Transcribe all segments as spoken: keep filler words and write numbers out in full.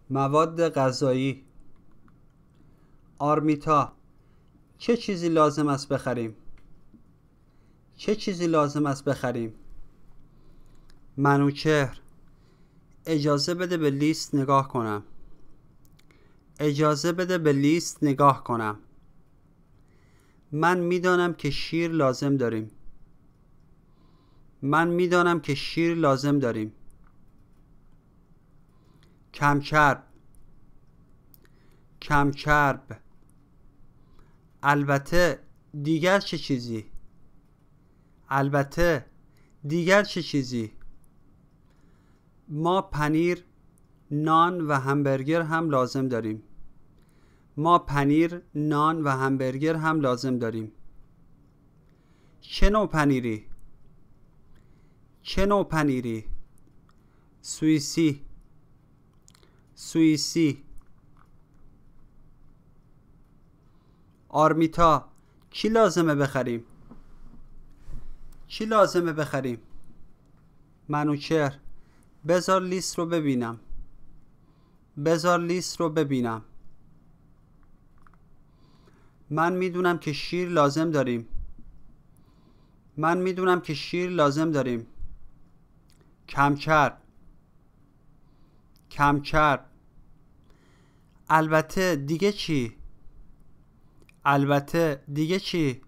مواد غذایی. آرمیتا: چه چیزی لازم است بخریم؟ چه چیزی لازم است بخریم؟ منوچهر: اجازه بده به لیست نگاه کنم. اجازه بده به لیست نگاه کنم. من میدانم که شیر لازم داریم. من میدانم که شیر لازم داریم. کمچرب. کمچرب: البته دیگر چه چیزی؟ البته دیگر چه چیزی؟ ما پنیر، نان و همبرگر هم لازم داریم. ما پنیر، نان و همبرگر هم لازم داریم. چه نوع پنیری؟ چه نوع پنیری؟ سوئیسی. سوئیسی. آرمیتا: چی لازمه بخریم؟ چی لازمه بخریم؟ منوچهر: بذار لیست رو ببینم. بذار لیست رو ببینم. من میدونم که شیر لازم داریم. من میدونم که شیر لازم داریم. کمچرب. کمچرب: البته دیگه چی؟ البته دیگه چی؟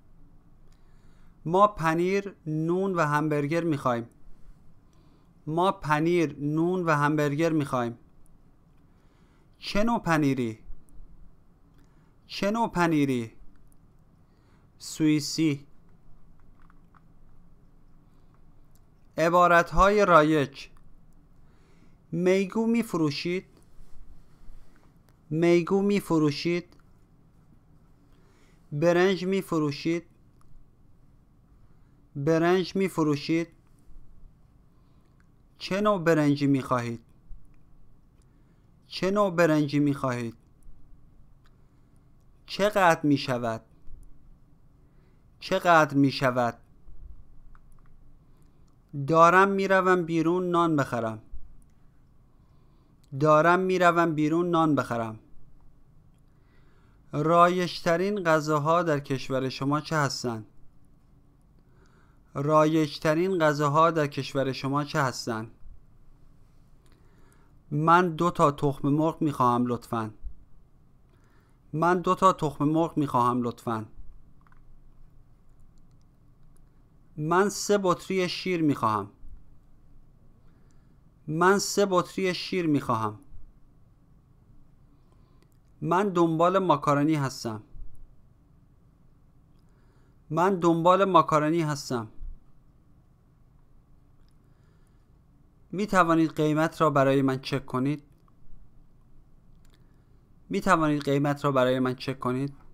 ما پنیر، نون و همبرگر میخوایم. ما پنیر، نون و همبرگر میخوایم. چه نوع پنیری؟ چه نوع پنیری؟ سوئیسی. عبارتهای رایج: میگو میفروشید. میگو میفروشید. برنج میفروشید. برنج میفروشید. چه نوع برنجی میخواهید؟ چه نوع برنجی میخواهید؟ چقدر میشود؟ چقدر میشود؟ دارم میروم بیرون نان بخرم. دارم میروم بیرون نان بخرم. رایج‌ترین غذاها در کشور شما چه هستند؟ رایج‌ترین غذاها در کشور شما چه هستند؟ من دو تا تخم مرغ میخواهم لطفاً. من دو تا تخم مرغ میخواهم لطفاً. من سه بطری شیر میخواهم. من سه بطری شیر میخواهم. من دنبال ماکارونی هستم. من دنبال ماکارونی هستم. می توانید قیمت را برای من چک کنید؟ می توانید قیمت را برای من چک کنید؟